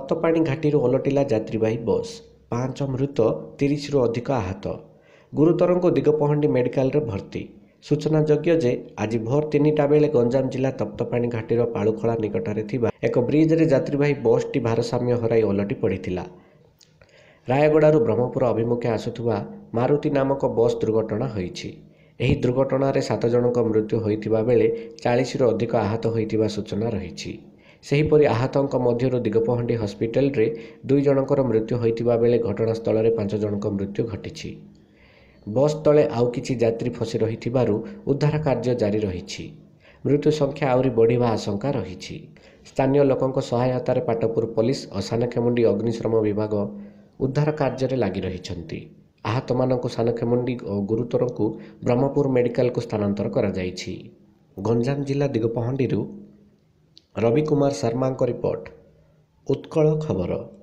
ତପ୍ତପାଣି ଘାଟିରୁ ଓଲଟିଲା ଯାତ୍ରୀବାହୀ ବସ୍, 5 ମୃତ 30ରୁ ଅଧିକ ଆହତ। ଗୁରୁତରଙ୍କୁ ଦିଗପହଣ୍ଡି ମେଡିକାଲରେ ଭର୍ତ୍ତି। ସୂଚନାଯୋଗ୍ୟ ଯେ ଆଜି ଭୋର 3ଟା ବେଳେ ଗଞ୍ଜାମ ଜିଲ୍ଲା ତପ୍ତପାଣି ଘାଟିର ପାଳୁଖଳା ନିକଟରେ ଥିବା ଏକ ବ୍ରିଜରେ ଯାତ୍ରୀବାହୀ ବସ୍ଟି ଭାରସାମ୍ୟ ହରାଇ ଓଲଟି ପଡ଼ିଥିଲା। ରାୟଗଡ଼ାରୁ ବ୍ରହ୍ମପୁର ଅଭିମୁଖେ ଆସୁଥିବା ମାରୁତି ନାମକ ବସ୍ ଦୁର୍ଘଟଣା ହୋଇଛି। ଏହି ଦୁର୍ଘଟଣାରେ 7 ଜଣଙ୍କ ମୃତ୍ୟୁ ହୋଇଥିବା ବେଳେ 40ରୁ ଅଧିକ ଆହତ ହୋଇଥିବା ସୂଚନା ରହିଛି। ସେହିପରି ଆହତଙ୍କ ମଧ୍ୟରୁ ଦିଗପହଣ୍ଡି ହସ୍ପିଟାଲରେ 2 ଜଣଙ୍କର ମୃତ୍ୟୁ ହୋଇଥିବା ବେଳେ ଘଟଣାସ୍ଥଳରେ 5 ଜଣଙ୍କ ମୃତ୍ୟୁ ଘଟିଛି। ବସ୍ ତଳେ ଆଉ କିଛି ଯାତ୍ରୀ ଫସି ରହିଥିବାରୁ ଉଦ୍ଧାର କାର୍ଯ୍ୟ ଜାରି ରହିଛି। ମୃତ୍ୟୁ ସଂଖ୍ୟା ଆହୁରି ବଢ଼ିବା ଆଶଙ୍କା ରହିଛି। ସ୍ଥାନୀୟ ଲୋକଙ୍କ ସହାୟତାରେ ପାଟପୁର ପୋଲିସ ଓ ସାନଖେମୁଣ୍ଡି ଅଗ୍ନିଶମ ବିଭାଗ ଉଦ୍ଧାର କାର୍ଯ୍ୟରେ ଲାଗି ରହିଛନ୍ତି। ଆହତମାନଙ୍କୁ ସାନଖେମୁଣ୍ଡି ଓ ଗୁରୁତରଙ୍କୁ ବ୍ରହ୍ମପୁର ମେଡିକାଲକୁ ସ୍ଥାନାନ୍ତର କରାଯାଇଛି। ଗଞ୍ଜାମ ଜିଲ୍ଲା ଦିଗପହଣ୍ଡିରୁ ରବି କୁମାର ଶର୍ମାଙ୍କ ରିପୋର୍ଟ, ଉତ୍କଳ ଖବର।